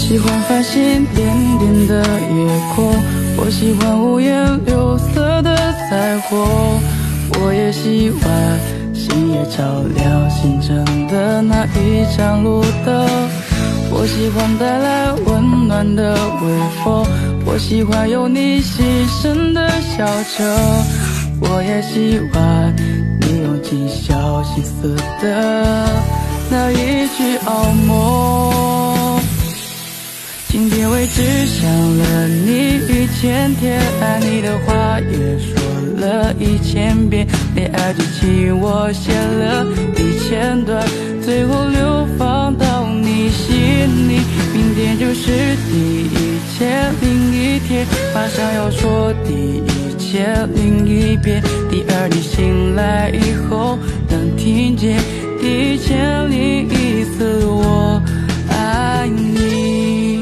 喜欢繁星点点的夜空，我喜欢五颜六色的彩虹，我也喜欢星夜照亮星辰的那一盏路灯。我喜欢带来温暖的微风，我喜欢有你细声的小声，我也喜欢你用尽小心思的那一句傲梦。今天为只想了你1000天，爱你的话也说了1000遍，恋爱剧情我写了1000段，最后流放到你心里。明天就是第1001天，马上要说第1001遍。第二天醒来以后，能听见第1001次我爱你。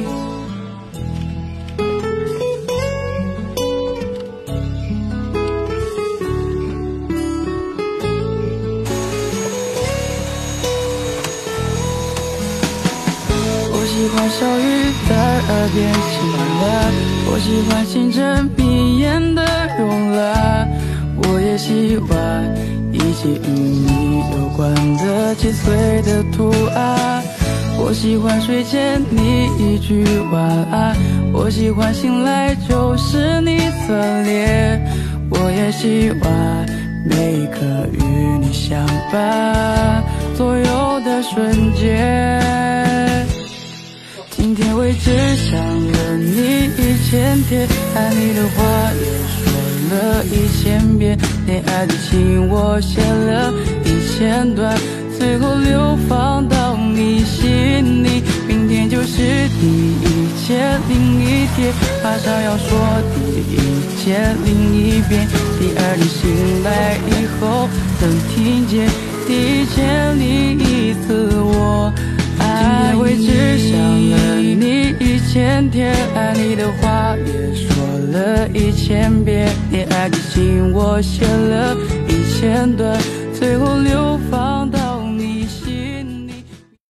我喜欢小雨在耳边轻喃，我喜欢星辰迷眼的慵懒，我也喜欢一切与你有关的细碎的图案。我喜欢睡前你一句晚安，我喜欢醒来就是你侧脸，我也喜欢每一刻与你相伴左右的瞬间。今天为只想了你1000天，爱你的话也说了1000遍，恋爱剧情我写了1000段，最后流放到你心里。明天就是第1001天，马上要说第1001遍。第二天醒来以后，能听见第1001次我爱你。今天为只想了你1000天，爱你的话也说了1000遍，恋爱剧情我写了1000段，最后流放到